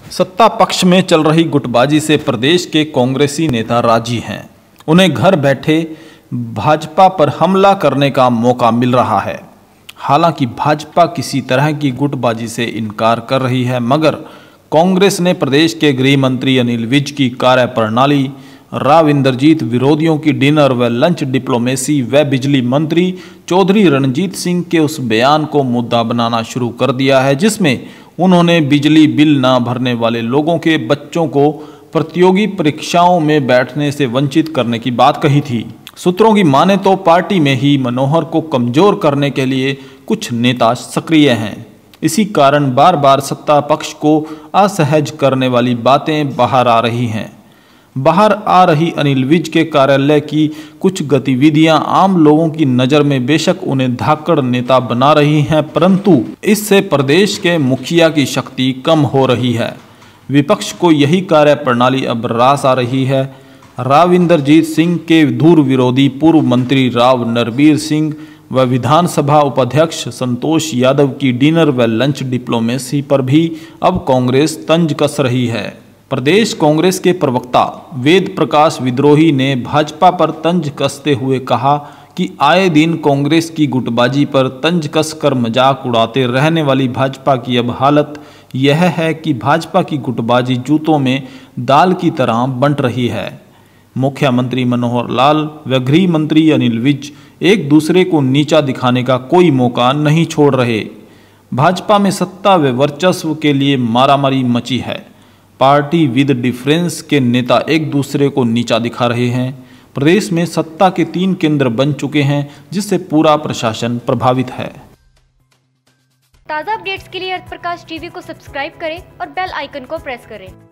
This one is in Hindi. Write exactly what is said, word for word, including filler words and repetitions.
सत्ता पक्ष में चल रही गुटबाजी से प्रदेश के कांग्रेसी नेता राजी हैं। उन्हें घर बैठे भाजपा पर हमला करने का मौका मिल रहा है। हालांकि भाजपा किसी तरह की गुटबाजी से इनकार कर रही है, मगर कांग्रेस ने प्रदेश के गृह मंत्री अनिल विज की कार्यप्रणाली, राव इंद्रजीत विरोधियों की डिनर व लंच डिप्लोमेसी व बिजली मंत्री चौधरी रणजीत सिंह के उस बयान को मुद्दा बनाना शुरू कर दिया है, जिसमें उन्होंने बिजली बिल न भरने वाले लोगों के बच्चों को प्रतियोगी परीक्षाओं में बैठने से वंचित करने की बात कही थी। सूत्रों की माने तो पार्टी में ही मनोहर को कमजोर करने के लिए कुछ नेता सक्रिय हैं। इसी कारण बार बार सत्ता पक्ष को असहज करने वाली बातें बाहर आ रही हैं। बाहर आ रही अनिल विज के कार्यालय की कुछ गतिविधियां आम लोगों की नज़र में बेशक उन्हें धाकड़ नेता बना रही हैं, परंतु इससे प्रदेश के मुखिया की शक्ति कम हो रही है। विपक्ष को यही कार्यप्रणाली अब रास आ रही है। राव इंद्रजीत सिंह के दूर विरोधी पूर्व मंत्री राव नरबीर सिंह व विधानसभा उपाध्यक्ष संतोष यादव की डिनर व लंच डिप्लोमेसी पर भी अब कांग्रेस तंज कस रही है। प्रदेश कांग्रेस के प्रवक्ता वेद प्रकाश विद्रोही ने भाजपा पर तंज कसते हुए कहा कि आए दिन कांग्रेस की गुटबाजी पर तंज कस कर मजाक उड़ाते रहने वाली भाजपा की अब हालत यह है कि भाजपा की गुटबाजी जूतों में दाल की तरह बंट रही है। मुख्यमंत्री मनोहर लाल व गृह मंत्री अनिल विज एक दूसरे को नीचा दिखाने का कोई मौका नहीं छोड़ रहे। भाजपा में सत्ता व वर्चस्व के लिए मारामारी मची है। पार्टी विद डिफरेंस के नेता एक दूसरे को नीचा दिखा रहे हैं। प्रदेश में सत्ता के तीन केंद्र बन चुके हैं, जिससे पूरा प्रशासन प्रभावित है। ताज़ा अपडेट्स के लिए अर्थ प्रकाश टीवी को सब्सक्राइब करें और बेल आइकन को प्रेस करें।